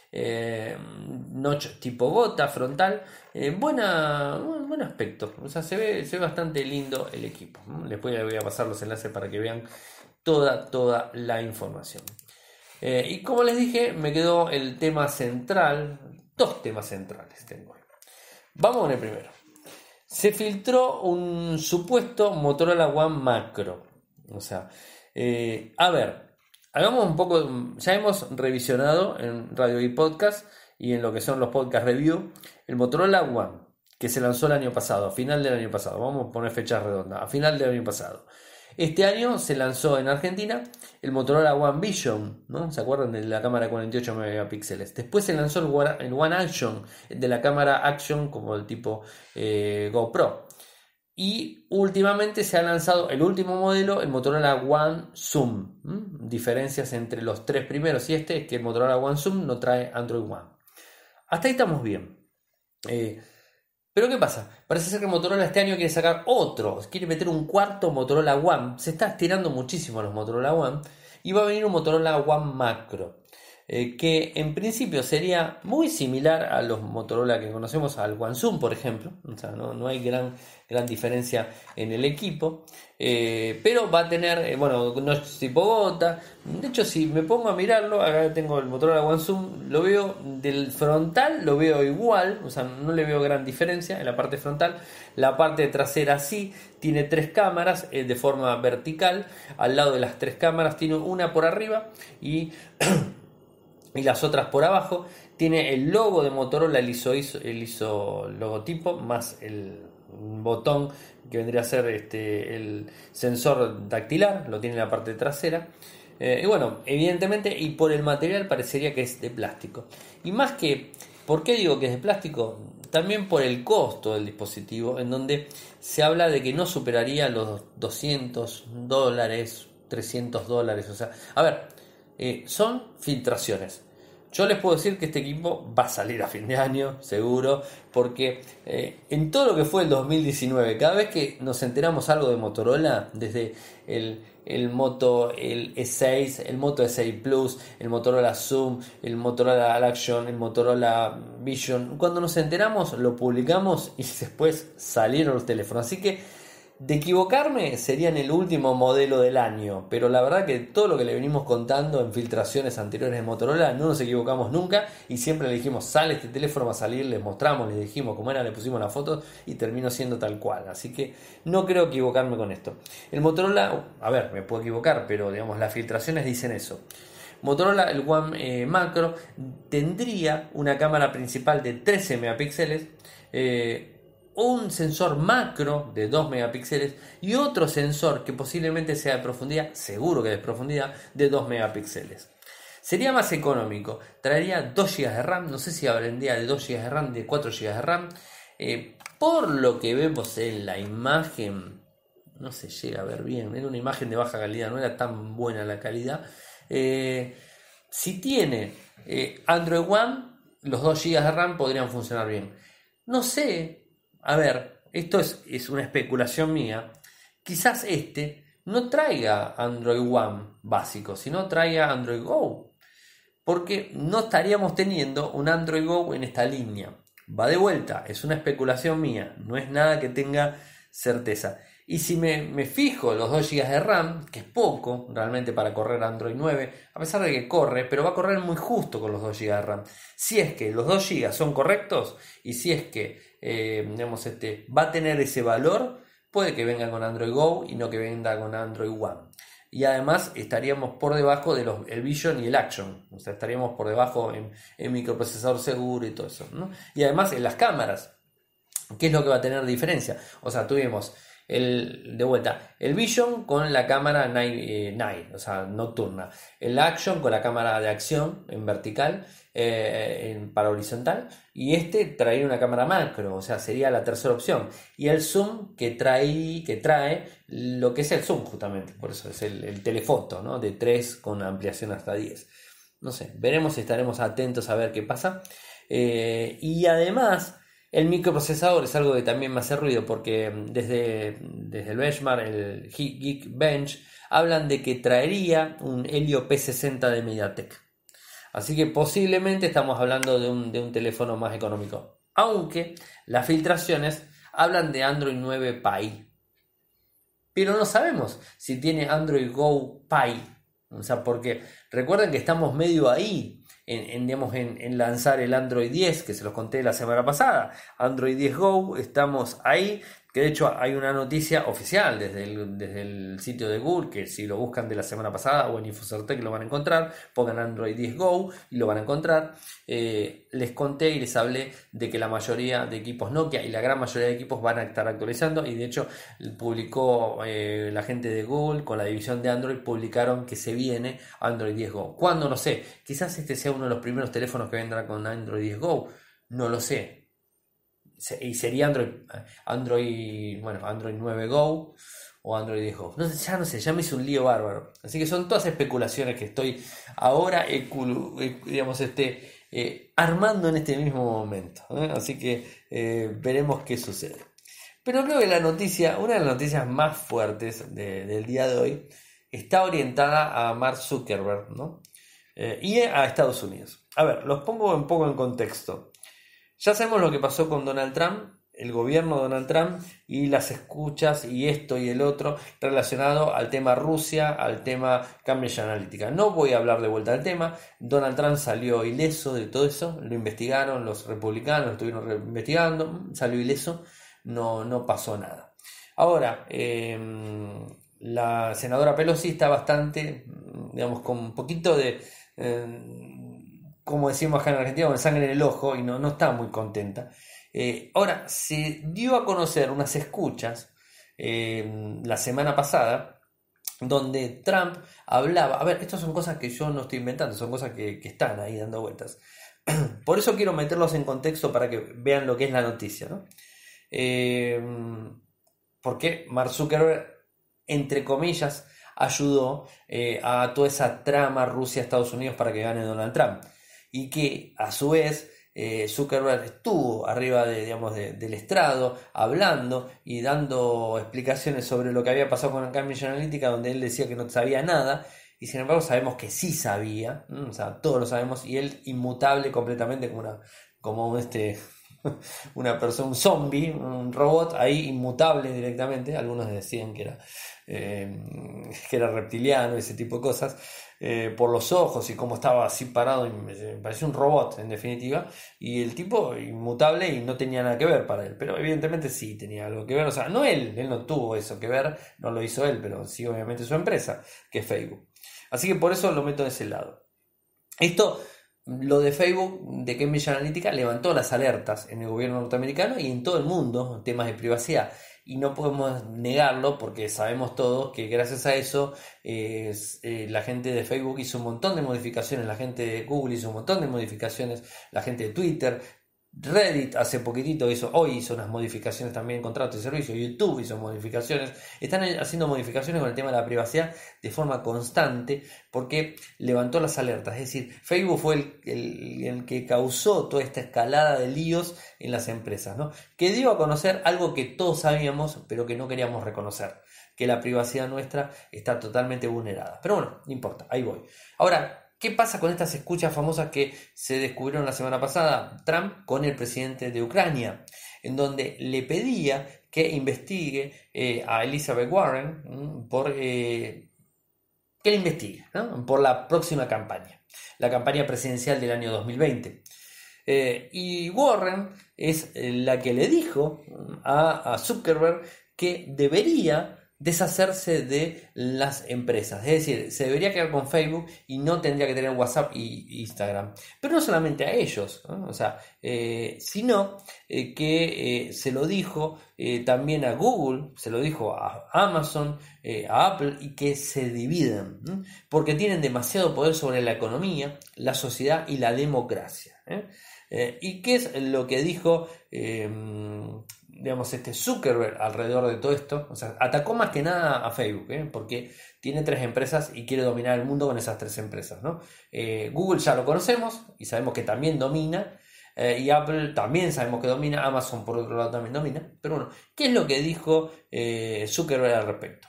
notch tipo gota frontal, buen aspecto, o sea, se ve bastante lindo el equipo. Les voy a pasar los enlaces para que vean toda la información. Y como les dije, me quedó el tema central, dos temas centrales tengo. Vamos con el primero. Se filtró un supuesto Motorola One Macro. O sea, a ver, hagamos un poco. Ya hemos revisionado en Radio y Podcast y en lo que son los podcast review el Motorola One, que se lanzó el año pasado, a final del año pasado. Vamos a poner fechas redondas, a final del año pasado. Este año se lanzó en Argentina el Motorola One Vision, ¿no? ¿Se acuerdan de la cámara de 48 megapíxeles? Después se lanzó el One Action, de la cámara Action como el tipo GoPro. Y últimamente se ha lanzado el último modelo, el Motorola One Zoom. Diferencias entre los tres primeros y este es que el Motorola One Zoom no trae Android One. Hasta ahí estamos bien. Pero ¿qué pasa? Parece ser que Motorola este año quiere sacar otro, quiere meter un cuarto Motorola One. Se está estirando muchísimo los Motorola One y va a venir un Motorola One Macro, que en principio sería muy similar a los Motorola que conocemos, al One Zoom, por ejemplo. O sea, no hay gran diferencia en el equipo, pero va a tener, no es tipo gota. De hecho, si me pongo a mirarlo, acá tengo el Motorola One Zoom, lo veo del frontal, lo veo igual, o sea, no le veo gran diferencia en la parte frontal. La parte trasera sí, tiene tres cámaras de forma vertical. Al lado de las tres cámaras tiene una por arriba y las otras por abajo. Tiene el logo de Motorola, el ISO logotipo, más el botón que vendría a ser el sensor dactilar, lo tiene en la parte trasera. Y bueno, evidentemente, y por el material parecería que es de plástico. Y más que, ¿por qué digo que es de plástico? También por el costo del dispositivo, en donde se habla de que no superaría los $200, $300. O sea, a ver, son filtraciones. Yo les puedo decir que este equipo va a salir a fin de año, seguro, porque en todo lo que fue el 2019, cada vez que nos enteramos algo de Motorola, desde el Moto E6, el Moto E6 Plus, el Motorola Zoom, el Motorola Action, el Motorola Vision, cuando nos enteramos lo publicamos y después salieron los teléfonos. Así que De equivocarme sería en el último modelo del año, pero la verdad que todo lo que le venimos contando en filtraciones anteriores de Motorola no nos equivocamos nunca y siempre le dijimos sale este teléfono, va a salir, le mostramos, le dijimos cómo era, le pusimos la foto y terminó siendo tal cual, así que no creo equivocarme con esto. El Motorola, a ver, me puedo equivocar, pero digamos las filtraciones dicen eso. Motorola, el One Macro, tendría una cámara principal de 13 megapíxeles, un sensor macro de 2 megapíxeles y otro sensor que posiblemente sea de profundidad, seguro que de profundidad, de 2 megapíxeles. Sería más económico, traería 2 GB de RAM, no sé si vendría de 2 GB de RAM, de 4 GB de RAM. Por lo que vemos en la imagen, no se llega a ver bien, era una imagen de baja calidad, no era tan buena la calidad. Si tiene Android One, los 2 GB de RAM podrían funcionar bien. No sé. A ver, esto es una especulación mía. Quizás no traiga Android One básico, sino traiga Android Go. Porque no estaríamos teniendo un Android Go en esta línea. Va de vuelta, es una especulación mía, no es nada que tenga certeza. Y si me fijo los 2 GB de RAM, que es poco realmente para correr Android 9, a pesar de que corre, pero va a correr muy justo con los 2 GB de RAM. Si es que los 2 GB son correctos y si es que va a tener ese valor, puede que venga con Android Go y no que venga con Android One. Y además estaríamos por debajo de el Vision y el Action, o sea, estaríamos por debajo en microprocesador seguro y todo eso, ¿no? Y además en las cámaras, ¿qué es lo que va a tener diferencia? O sea, tuvimos el Vision con la cámara night, o sea, nocturna. El Action con la cámara de acción en vertical, para horizontal. Y traería una cámara macro, o sea, sería la tercera opción. Y el zoom que trae lo que es el zoom, justamente. Por eso es el telefoto, ¿no? De 3 con ampliación hasta 10. No sé, veremos, estaremos atentos a ver qué pasa. Y además, el microprocesador es algo que también me hace ruido porque desde el benchmark, el Geekbench, hablan de que traería un Helio P60 de MediaTek. Así que posiblemente estamos hablando de un teléfono más económico. Aunque las filtraciones hablan de Android 9 Pie. Pero no sabemos si tiene Android Go Pie. O sea, porque recuerden que estamos medio ahí en lanzar el Android 10, que se los conté la semana pasada. Android 10 Go, estamos ahí. Que de hecho hay una noticia oficial desde el sitio de Google, que si lo buscan de la semana pasada o en Infocertec lo van a encontrar, pongan Android 10 Go y lo van a encontrar. Les conté y les hablé de que la mayoría de equipos Nokia y la gran mayoría de equipos van a estar actualizando, y de hecho publicó la gente de Google con la división de Android, publicaron que se viene Android 10 Go. ¿Cuándo? No sé, quizás sea uno de los primeros teléfonos que vendrá con Android 10 Go, no lo sé. Y sería Android 9 Go o Android 10 Go. No sé, ya me hice un lío bárbaro. Así que son todas especulaciones que estoy ahora armando en este mismo momento. Así que veremos qué sucede. Pero creo que una de las noticias más fuertes del día de hoy está orientada a Mark Zuckerberg, ¿no? Y a Estados Unidos. A ver, los pongo un poco en contexto. Ya sabemos lo que pasó con Donald Trump, el gobierno de Donald Trump y las escuchas y esto y el otro relacionado al tema Rusia, al tema Cambridge Analytica. No voy a hablar de vuelta al tema. Donald Trump salió ileso de todo eso, lo investigaron, los republicanos lo estuvieron investigando, salió ileso, no pasó nada. Ahora, la senadora Pelosi está bastante, con un poquito de... como decimos acá en Argentina, con sangre en el ojo, y no está muy contenta. Ahora, se dio a conocer unas escuchas la semana pasada, donde Trump hablaba, a ver, estas son cosas que yo no estoy inventando, son cosas que están ahí dando vueltas. Por eso quiero meterlos en contexto para que vean lo que es la noticia, ¿no? Porque Mark Zuckerberg, entre comillas, ayudó a toda esa trama Rusia-Estados Unidos para que gane Donald Trump. Y que a su vez Zuckerberg estuvo arriba del estrado hablando y dando explicaciones sobre lo que había pasado con el Cambridge Analytica, donde él decía que no sabía nada, y sin embargo sabemos que sí sabía, o sea, todos lo sabemos, y él inmutable completamente, una persona, un zombie, un robot ahí inmutable directamente. Algunos decían que era reptiliano, ese tipo de cosas, por los ojos y cómo estaba así parado, parecía un robot en definitiva, y el tipo inmutable y no tenía nada que ver para él, pero evidentemente sí tenía algo que ver, o sea, no él no tuvo eso que ver, no lo hizo él, pero sí obviamente su empresa, que es Facebook. Así que por eso lo meto de ese lado. Esto, lo de Facebook, de Cambridge Analytica, levantó las alertas en el gobierno norteamericano y en todo el mundo, temas de privacidad. Y no podemos negarlo porque sabemos todos que gracias a eso la gente de Facebook hizo un montón de modificaciones, la gente de Google hizo un montón de modificaciones, la gente de Twitter, Reddit hace poquitito hoy hizo unas modificaciones también en contratos de servicio, YouTube hizo modificaciones, están haciendo modificaciones con el tema de la privacidad de forma constante porque levantó las alertas, es decir, Facebook fue el que causó toda esta escalada de líos en las empresas, ¿no? Que dio a conocer algo que todos sabíamos pero que no queríamos reconocer, que la privacidad nuestra está totalmente vulnerada, pero bueno, no importa, ahí voy. Ahora, ¿qué pasa con estas escuchas famosas que se descubrieron la semana pasada? Trump con el presidente de Ucrania, en donde le pedía que investigue a Elizabeth Warren por que le investigue, ¿no? Por la próxima campaña, la campaña presidencial del año 2020. Y Warren es la que le dijo a Zuckerberg que debería deshacerse de las empresas, es decir, se debería quedar con Facebook y no tendría que tener WhatsApp y Instagram, pero no solamente a ellos, ¿no? O sea, sino que se lo dijo también a Google, se lo dijo a Amazon, a Apple, y que se dividen, ¿no? Porque tienen demasiado poder sobre la economía, la sociedad y la democracia, ¿y qué es lo que dijo Zuckerberg alrededor de todo esto? O sea, atacó más que nada a Facebook, porque tiene 3 empresas y quiere dominar el mundo con esas 3 empresas, ¿no? Google ya lo conocemos y sabemos que también domina, y Apple también sabemos que domina, Amazon por otro lado también domina, pero bueno, ¿qué es lo que dijo Zuckerberg al respecto?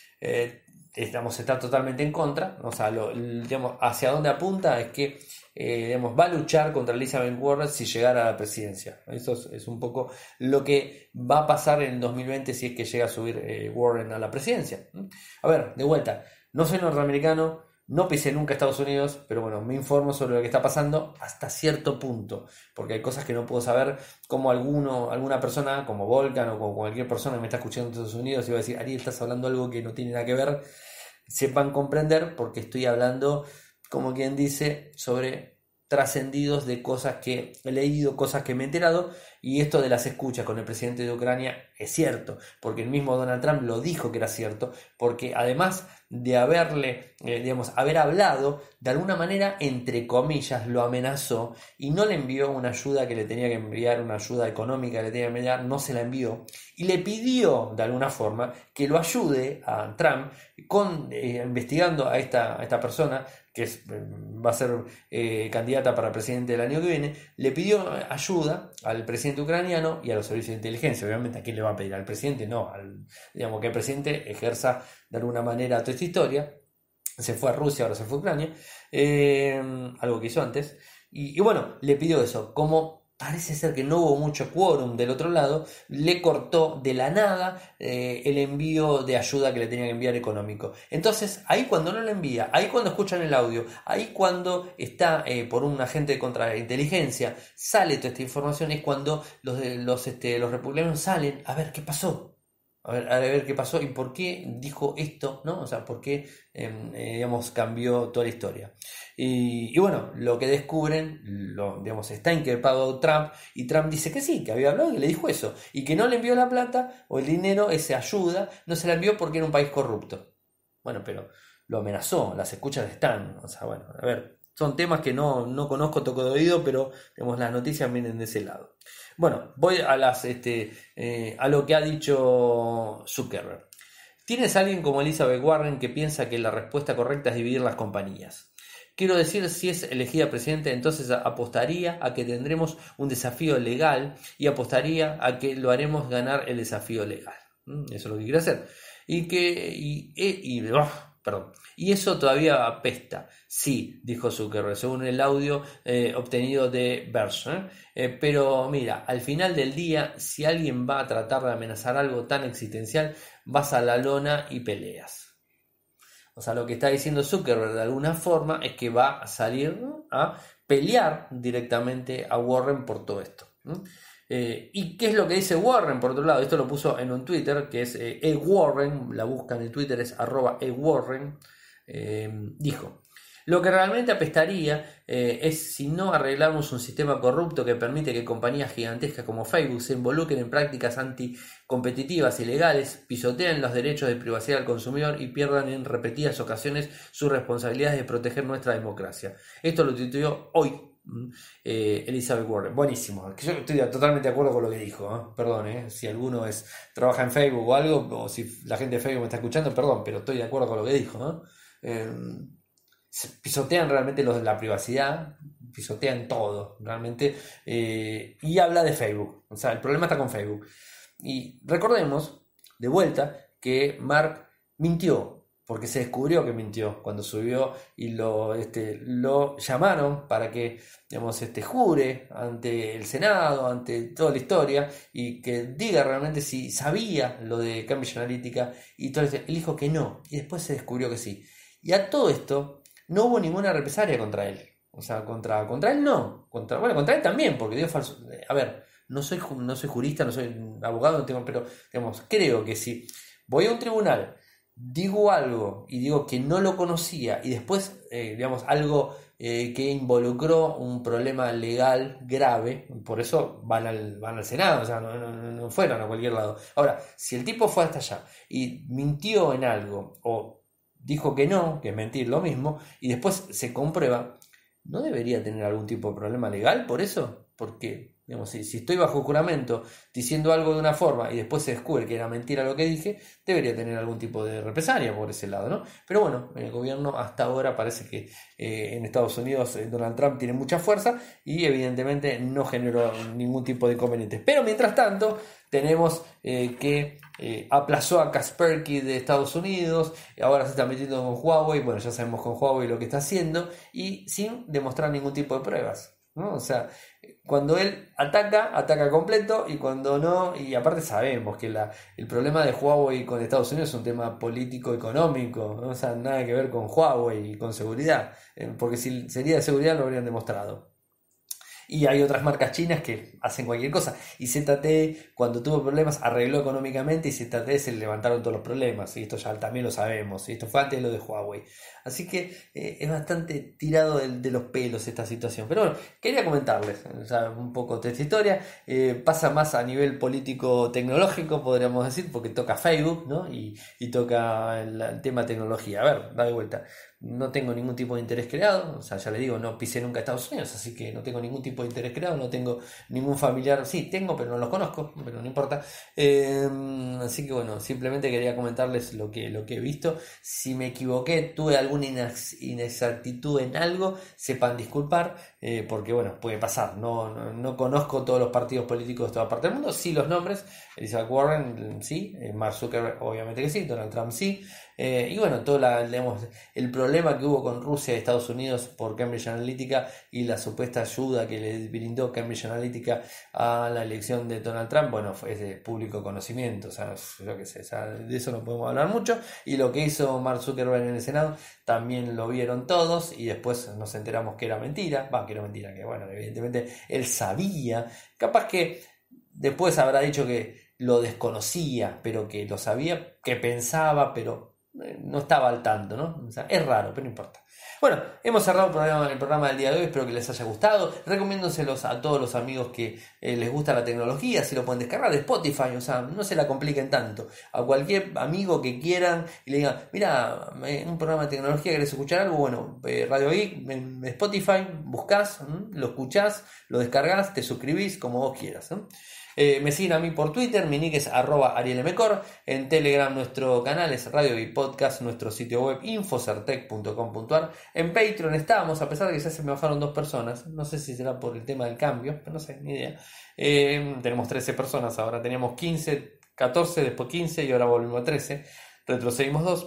Está totalmente en contra, o sea, hacia dónde apunta es que va a luchar contra Elizabeth Warren si llegara a la presidencia. Eso es un poco lo que va a pasar en 2020 si es que llega a subir Warren a la presidencia. A ver, de vuelta, no soy norteamericano, no pisé nunca Estados Unidos, pero bueno, me informo sobre lo que está pasando hasta cierto punto, porque hay cosas que no puedo saber, como alguna persona, como Volcan o como cualquier persona que me está escuchando en Estados Unidos y va a decir, Ariel, estás hablando algo que no tiene nada que ver, sepan comprender porque estoy hablando, como quien dice, sobre trascendidos de cosas que he leído, cosas que me he enterado, y esto de las escuchas con el presidente de Ucrania es cierto, porque el mismo Donald Trump lo dijo que era cierto, porque además de haber hablado, de alguna manera, entre comillas, lo amenazó y no le envió una ayuda que le tenía que enviar, una ayuda económica que le tenía que enviar, no se la envió, y le pidió de alguna forma que lo ayude a Trump investigando a esta persona que va a ser candidata para presidente el año que viene. Le pidió ayuda al presidente ucraniano y a los servicios de inteligencia. Obviamente, ¿a quién le va a pedir? Al presidente, no, que el presidente ejerza de alguna manera toda esta historia. Se fue a Rusia, ahora se fue a Ucrania, algo que hizo antes, y bueno, le pidió eso. Como parece ser que no hubo mucho quórum del otro lado, le cortó de la nada el envío de ayuda que le tenía que enviar económico. Entonces, ahí cuando no lo envía, ahí cuando escuchan el audio, ahí cuando está por un agente de contrainteligencia, sale toda esta información, es cuando los republicanos salen a ver qué pasó. A ver qué pasó y por qué dijo esto, ¿no? O sea, por qué, cambió toda la historia. Y bueno, lo que descubren, está inculpado Trump, y Trump dice que sí, que había hablado y que le dijo eso, y que no le envió la plata o el dinero, esa ayuda, no se la envió porque era un país corrupto. Bueno, pero lo amenazó, las escuchas están, o sea, bueno, a ver, son temas que no conozco, toco de oído, pero las noticias vienen de ese lado. Bueno, voy a a lo que ha dicho Zuckerberg. Tienes a alguien como Elizabeth Warren que piensa que la respuesta correcta es dividir las compañías. Quiero decir, si es elegida presidenta, entonces apostaría a que tendremos un desafío legal y apostaría a que lo haremos ganar el desafío legal. Eso es lo que quiere hacer. Perdón. Y eso todavía apesta. Sí, dijo Zuckerberg, según el audio obtenido de Verge. Pero mira, al final del día, si alguien va a tratar de amenazar algo tan existencial, vas a la lona y peleas. O sea, lo que está diciendo Zuckerberg de alguna forma es que va a salir, ¿no?, a pelear directamente a Warren por todo esto, ¿no? ¿Y qué es lo que dice Warren? Por otro lado, esto lo puso en un Twitter que es eWarren, la buscan en Twitter, es @eWarren. Dijo: lo que realmente apestaría es si no arreglamos un sistema corrupto que permite que compañías gigantescas como Facebook se involucren en prácticas anticompetitivas y ilegales, pisoteen los derechos de privacidad del consumidor y pierdan en repetidas ocasiones sus responsabilidades de proteger nuestra democracia. Esto lo tuiteó hoy Elizabeth Warren. Buenísimo. Yo estoy totalmente de acuerdo con lo que dijo, ¿eh? Perdón, si alguno trabaja en Facebook o algo, o si la gente de Facebook me está escuchando, perdón, pero estoy de acuerdo con lo que dijo, ¿no? Pisotean realmente la privacidad, pisotean todo realmente, y habla de Facebook. O sea, el problema está con Facebook. Y recordemos de vuelta que Mark mintió, porque se descubrió que mintió cuando subió y lo llamaron para que, digamos, jure ante el Senado, ante toda la historia, y que diga realmente si sabía lo de Cambridge Analytica y todo esto. Él dijo que no, y después se descubrió que sí. Y a todo esto no hubo ninguna represalia contra él. O sea, contra él no. Contra él también, porque dio falso. A ver, no soy jurista, no soy abogado, no tengo, pero digamos, creo que si voy a un tribunal, digo algo y digo que no lo conocía y después, digamos, algo que involucró un problema legal grave, por eso van al Senado, o sea, no fueron a cualquier lado. Ahora, si el tipo fue hasta allá y mintió en algo o dijo que no, que es mentir lo mismo, y después se comprueba, ¿no debería tener algún tipo de problema legal por eso? Porque, digamos, si estoy bajo juramento diciendo algo de una forma y después se descubre que era mentira lo que dije, debería tener algún tipo de represalia por ese lado, ¿no? Pero bueno, el gobierno hasta ahora parece que en Estados Unidos Donald Trump tiene mucha fuerza y evidentemente no generó ningún tipo de inconvenientes. Pero mientras tanto, tenemos que aplazó a Kaspersky de Estados Unidos, ahora se está metiendo con Huawei, bueno, ya sabemos con Huawei lo que está haciendo, y sin demostrar ningún tipo de pruebas, ¿no? O sea, cuando él ataca completo, y cuando no, y aparte sabemos que el problema de Huawei con Estados Unidos es un tema político-económico, ¿no? O sea, nada que ver con Huawei y con seguridad, porque si sería de seguridad lo habrían demostrado. Y hay otras marcas chinas que hacen cualquier cosa. Y ZTE, cuando tuvo problemas, arregló económicamente, y ZTE se levantaron todos los problemas. Y esto ya también lo sabemos. Y esto fue antes de lo de Huawei. Así que es bastante tirado de los pelos esta situación. Pero bueno, quería comentarles, o sea, un poco de esta historia. Pasa más a nivel político-tecnológico, podríamos decir, porque toca Facebook, ¿no? Y toca el tema tecnología. A ver, da de vuelta. No tengo ningún tipo de interés creado, o sea, ya le digo, no pisé nunca a Estados Unidos, así que no tengo ningún tipo de interés creado, no tengo ningún familiar, sí, tengo, pero no los conozco, pero no importa. Así que bueno, simplemente quería comentarles lo que he visto. Si me equivoqué, tuve alguna inexactitud en algo, sepan disculpar, porque bueno, puede pasar, no conozco todos los partidos políticos de toda parte del mundo, sí los nombres, Elizabeth Warren, sí, Mark Zuckerberg, obviamente que sí, Donald Trump sí. Y bueno, todo digamos, el problema que hubo con Rusia y Estados Unidos por Cambridge Analytica y la supuesta ayuda que le brindó Cambridge Analytica a la elección de Donald Trump, bueno, es de público conocimiento, o sea, yo qué sé, o sea, de eso no podemos hablar mucho. Y lo que hizo Mark Zuckerberg en el Senado también lo vieron todos, y después nos enteramos que era mentira, que bueno, evidentemente él sabía, capaz que después habrá dicho que lo desconocía, pero que lo sabía, que pensaba, pero no estaba al tanto, ¿no? O sea, es raro, pero no importa. Bueno, hemos cerrado el programa del día de hoy, espero que les haya gustado. Recomiéndoselos a todos los amigos que les gusta la tecnología, si lo pueden descargar de Spotify, o sea, no se la compliquen tanto. A cualquier amigo que quieran y le digan, mira, un programa de tecnología, ¿querés escuchar algo? Bueno, Radio Geek en Spotify, buscás, lo escuchás, lo descargás, te suscribís, como vos quieras, ¿no? Me siguen a mí por Twitter, mi nick es @arielmcor, en Telegram nuestro canal es Radio y Podcast, nuestro sitio web infocertec.com.ar, en Patreon estamos, a pesar de que ya se me bajaron 2 personas, no sé si será por el tema del cambio, pero no sé, ni idea. Tenemos 13 personas, ahora teníamos 15, 14, después 15 y ahora volvimos a 13, retrocedimos 2.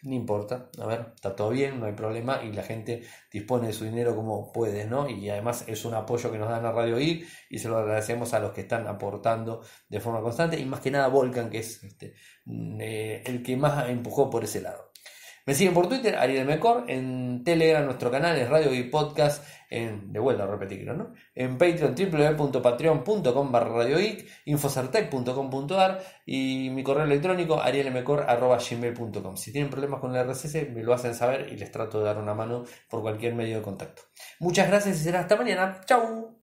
no importa, a ver, está todo bien, no hay problema y la gente dispone de su dinero como puede, ¿no? Y además es un apoyo que nos dan a Radio Geek y se lo agradecemos a los que están aportando de forma constante y más que nada Volcan, que es el que más empujó por ese lado. Me siguen por Twitter, Ariel Mecor, en Telegram nuestro canal es Radio y Podcast, de vuelta a repetirlo, ¿no? En Patreon, www.patreon.com/radiogeek, infocertec.com.ar y mi correo electrónico arielmecor@gmail.com. Si tienen problemas con el RSS me lo hacen saber y les trato de dar una mano por cualquier medio de contacto. Muchas gracias y será hasta mañana. ¡Chau!